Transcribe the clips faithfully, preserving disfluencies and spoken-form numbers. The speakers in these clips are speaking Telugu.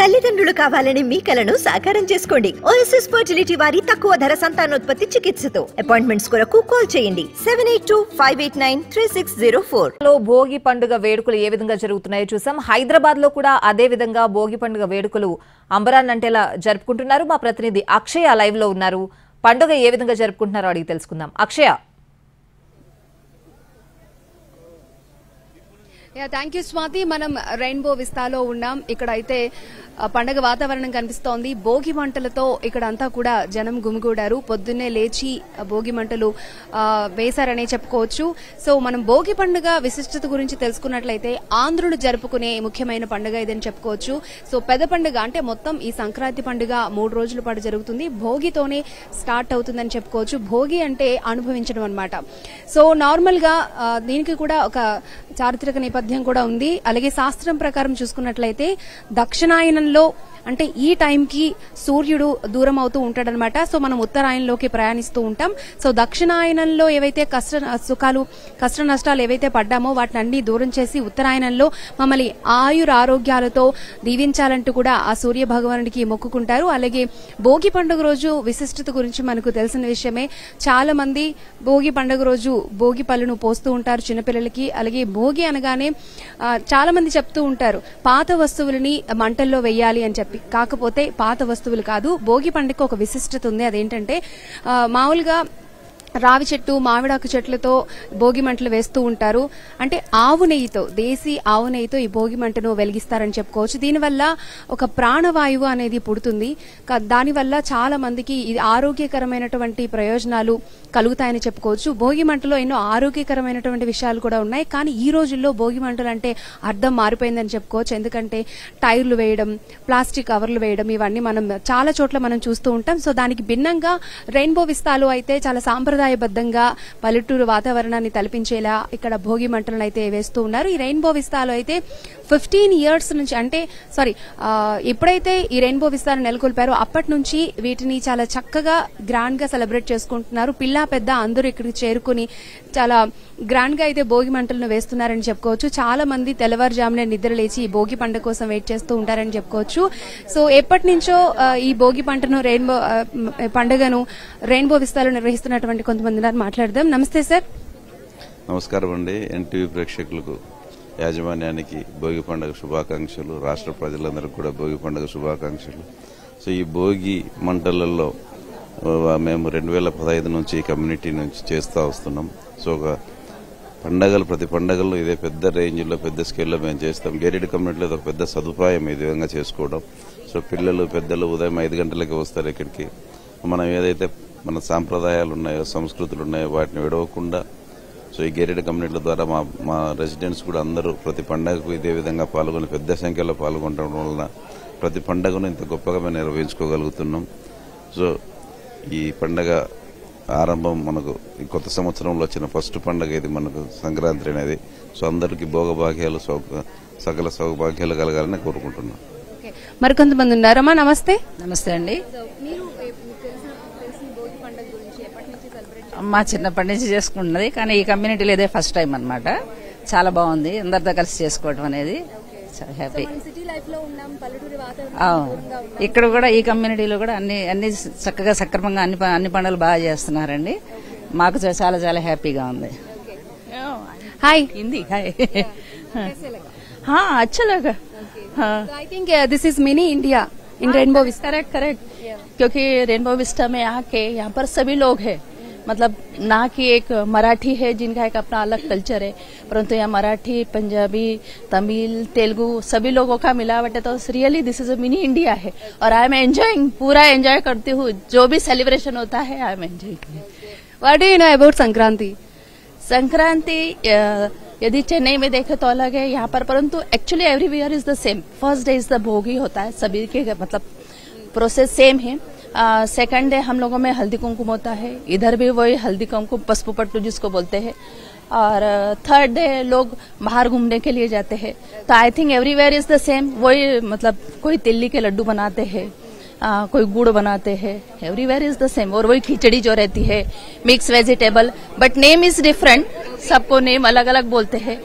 తల్లిదండ్రులు కావాలని మీ కలను సాకారం చేసుకోండి. ఓఎస్ఎస్ ఫర్టిలిటీ వారి తక్కువ ధర సంతానోత్పత్తి చికిత్సతో అపాయింట్మెంట్స్ కొరకు కాల్ చేయండి seven eight two five eight nine three six zero four. లో భోగి పండుగ వేడుకలు ఏ విధంగా జరుగుతున్నాయో చూసాం. హైదరాబాద్ లో కూడా అదే విధంగా భోగి పండుగ వేడుకలు అంబరాన్నంటేలా జరుపుకుంటున్నారు. మా ప్రతినిధి అక్షయ లైవ్ లో ఉన్నారు. పండుగ ఏ విధంగా జరుపుకుంటున్నారో అడిగి తెలుసుకుందాం. అక్షయ. Thank you Swathi. మనం రెయిన్బో విస్తాలో ఉన్నాం. ఇక్కడ అయితే పండగ వాతావరణం కనిపిస్తోంది. భోగి మంటలతో ఇక్కడ అంతా కూడా జనం గుమిగూడారు. పొద్దున్నే లేచి భోగి మంటలు వేశారనే చెప్పుకోవచ్చు. సో మనం భోగి పండుగ విశిష్టత గురించి తెలుసుకున్నట్లయితే ఆంధ్రులు జరుపుకునే ముఖ్యమైన పండుగ ఇదని చెప్పుకోవచ్చు. సో పెద్ద పండుగ అంటే మొత్తం ఈ సంక్రాంతి పండుగ మూడు రోజుల పాటు జరుగుతుంది. భోగితోనే స్టార్ట్ అవుతుందని చెప్పుకోవచ్చు. భోగి అంటే అనుభవించడం అనమాట. సో నార్మల్ గా దీనికి కూడా ఒక చారిత్రక నేపథ్యం కూడా ఉంది. అలాగే శాస్త్రం ప్రకారం చూసుకున్నట్లయితే దక్షిణాయనంలో అంటే ఈ టైంకి సూర్యుడు దూరం అవుతూ ఉంటాడనమాట. సో మనం ఉత్తరాయణంలోకి ప్రయాణిస్తూ ఉంటాం. సో దక్షిణాయనంలో ఏవైతే కష్ట సుఖాలు కష్ట నష్టాలు ఏవైతే పడ్డామో వాటిని అన్ని దూరం చేసి ఉత్తరాయణంలో మమ్మల్ని ఆయుర ఆరోగ్యాలతో దీవించాలంటూ కూడా ఆ సూర్య భగవానుడికి మొక్కుకుంటారు. అలాగే భోగి పండుగ రోజు విశిష్టత గురించి మనకు తెలిసిన విషయమే. చాలా మంది భోగి పండుగ రోజు భోగి పళ్ళను పోస్తూ ఉంటారు చిన్నపిల్లలకి. అలాగే భోగి అనగానే చాలా మంది చెప్తూ ఉంటారు పాత వస్తువులని మంటల్లో వెయ్యాలి అని చెప్పి. కాకపోతే పాత వస్తువులు కాదు, భోగి పండుగ ఒక విశిష్టత ఉంది. అదేంటంటే మామూలుగా రావి చెట్టు మామిడాకు చెట్లతో భోగి మంటలు వేస్తూ ఉంటారు. అంటే ఆవు నెయ్యితో దేశీ ఆవు నెయ్యితో ఈ భోగి మంటను వెలిగిస్తారని చెప్పుకోవచ్చు. దీనివల్ల ఒక ప్రాణవాయువు అనేది పుడుతుంది. దానివల్ల చాలా మందికి ఇది ఆరోగ్యకరమైనటువంటి ప్రయోజనాలు కలుగుతాయని చెప్పుకోవచ్చు. భోగి మంటలో ఎన్నో ఆరోగ్యకరమైనటువంటి విషయాలు కూడా ఉన్నాయి. కానీ ఈ రోజుల్లో భోగి మంటలు అంటే అర్థం మారిపోయిందని చెప్పుకోవచ్చు. ఎందుకంటే టైర్లు వేయడం, ప్లాస్టిక్ కవర్లు వేయడం ఇవన్నీ మనం చాలా చోట్ల మనం చూస్తూ ఉంటాం. సో దానికి భిన్నంగా రెయిన్బో విస్తాలో అయితే చాలా సాంప్రదాయ బద్దంగా పల్లెటూరు వాతావరణాన్ని తలపించేలా ఇక్కడ భోగి మంటలను అయితే వేస్తూ ఉన్నారు. ఈ రెయిన్బో విస్తాలో అయితే ఫిఫ్టీన్ ఇయర్స్ నుంచి అంటే సారీ ఎప్పుడైతే ఈ రెయిన్బో విస్తాను నెలకొల్పారో అప్పటి నుంచి వీటిని చాలా చక్కగా గ్రాండ్ గా సెలబ్రేట్ చేసుకుంటున్నారు. పిల్ల పెద్ద అందరూ ఇక్కడికి చేరుకుని చాలా గ్రాండ్ గా అయితే భోగి మంటలను వేస్తున్నారని చెప్పుకోవచ్చు. చాలా మంది తెల్లవారుజామునే నిద్ర లేచి ఈ భోగి పండుగ కోసం వెయిట్ చేస్తూ ఉంటారని చెప్పుకోవచ్చు. సో ఎప్పటి నుంచో ఈ భోగి పంటను రెయిన్బో పండుగను రెయిన్బో విస్తాలో నిర్వహిస్తున్నటువంటి కొంతమంది మాట్లాడదాం. నమస్తే సార్. నమస్కారం అండి. ఎన్టీవీ ప్రేక్షకులకు యాజమాన్యానికి భోగి పండుగ శుభాకాంక్షలు. రాష్ట్ర ప్రజలందరికీ కూడా భోగి పండుగ శుభాకాంక్షలు. సో ఈ భోగి మంటలలో మేము రెండు వేల పదహైదు నుంచి కమ్యూనిటీ నుంచి చేస్తూ వస్తున్నాం. సో ఒక పండగలు ప్రతి పండగల్లో ఇదే పెద్ద రేంజ్లో పెద్ద స్కేల్లో మేము చేస్తాం. గేటెడ్ కమ్యూనిటీలో ఒక పెద్ద సదుపాయం ఈ విధంగా చేసుకోవడం. సో పిల్లలు పెద్దలు ఉదయం ఐదు గంటలకి వస్తారు ఇక్కడికి. మనం ఏదైతే మన సాంప్రదాయాలు ఉన్నాయో సంస్కృతులు ఉన్నాయో వాటిని విడవకుండా సో ఈ గేటెడ్ కమ్యూనిటీల ద్వారా మా మా రెసిడెంట్స్ కూడా అందరూ ప్రతి పండగకు ఇదే విధంగా పాల్గొని పెద్ద సంఖ్యలో పాల్గొనడం వలన ప్రతి పండుగను ఇంత గొప్పగా మేము నిర్వహించుకోగలుగుతున్నాం. సో ఈ పండగ ఆరంభం మనకు ఈ కొత్త సంవత్సరంలో వచ్చిన ఫస్ట్ పండుగ ఇది మనకు సంక్రాంతి అనేది. సో అందరికీ భోగభాగ్యాలు సకల సౌభాగ్యాలు కలగాలని కోరుకుంటున్నాం. మరికొంతమంది ఉన్నారమ్మా. నమస్తే. నమస్తే అండి. మా చిన్నప్పటి నుంచి చేసుకుంటున్నది, కానీ ఈ కమ్యూనిటీలో ఇదే ఫస్ట్ టైం అనమాట. చాలా బాగుంది అందరితో కలిసి చేసుకోవడం అనేది. చాలా హ్యాపీ. ఇక్కడ కూడా ఈ కమ్యూనిటీలో కూడా అన్ని అన్ని చక్కగా సక్రమంగా అన్ని అన్ని పండుగలు బాగా చేస్తున్నారండి. మాకు చాలా చాలా హ్యాపీగా ఉంది. హాయ్. హిందీ హాయ్. हाँ अच्छा लगा. हाँ I think this is mini India in rainbow vista. Correct correct. क्योंकि रेनबो विस्टा में आके यहाँ पर सभी लोग हैं. मतलब ना कि एक मराठी है जिनका एक अपना अलग कल्चर है, परंतु यहाँ मराठी, पंजाबी, तमिल, तेलुगु सभी लोगों का मिलावट है. तो really this is a mini India है और आई एम एंजॉइंग, पूरा एंजॉय करती हूँ. जो भी सेलिब्रेशन होता है I am enjoying. What do you know about Sankranti? Sankranti यदि चेन्नई में देखे तो अलग है यहाँ पर, परंतु actually everywhere is the same. First day is the Bhogi होता है, सभी के मतलब प्रोसेस सेम है. सेकंड डे हम लोगों में हल्दी कुमकुम होता है. इधर भी वही हल्दी कुमकुम पसपू पट्टू जिसको बोलते हैं. और थर्ड डे लोग बाहर घूमने के लिए जाते हैं. तो I think everywhere is the same. वही मतलब कोई तिल्ली के लड्डू बनाते हैं, आ, कोई गुड़ बनाते हैं. Everywhere is the same. और वही खिचड़ी जो रहती है mix vegetable, but name is different. सबको नेम अलग अलग बोलते हैं.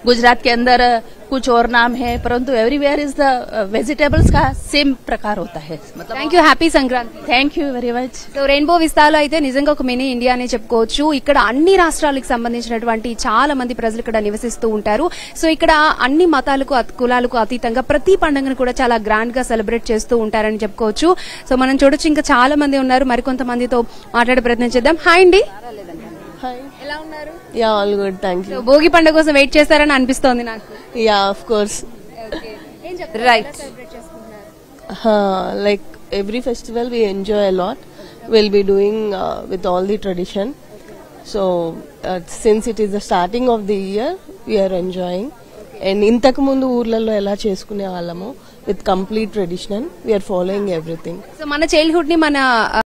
गुजरात के अंदर कुछ और नाम है, परंतु एवरीवेयर इज द वेजिटेबल्स का सेम प्रकार होता है. मतलब thank you, happy Sankranti. Thank you very much. So rainbow విస్తాలో అయితే నిజంగా ఒక మినీ ఇండియా అనే చెప్పుకోవచ్చు. ఇక్కడ అన్ని రాష్ట్రాలకు సంబంధించినటువంటి చాలా మంది ప్రజలు ఇక్కడ నివసిస్తూ ఉంటారు. సో ఇక్కడ అన్ని మతాలకు అత- కులాలకు అతీతంగా ప్రతి పండుగను కూడా చాలా గ్రాండ్ గా సెలబ్రేట్ చేస్తూ ఉంటారని చెప్పుకోవచ్చు. సో మనం చూడొచ్చు ఇంకా చాలా మంది ఉన్నారు, మరికొంతమందితో మాట్లాడే ప్రయత్నం చేద్దాం. హాయ్ అండి, Hi. ఎలా ఉన్నారు? Yeah, all good. Thank so you. Bhogi పండుగ కోసం వెయిట్ చేస్తారని అనిపిస్తోంది నాకు. Yeah, of course. ఏం చెప్తారు? రైట్. ఎలా సెలబ్రేట్ చేసుకుంటున్నారు? Uh, like every festival, we enjoy a lot. We'll be doing uh, with all the tradition. So, uh, since it is the starting of the year, we are enjoying. And ఇంతకు ముందు ఊర్లలో ఎలా చేసుకునే వాళ్ళము with complete tradition, we are following everything. So మన చైల్డ్హుడ్ ని మన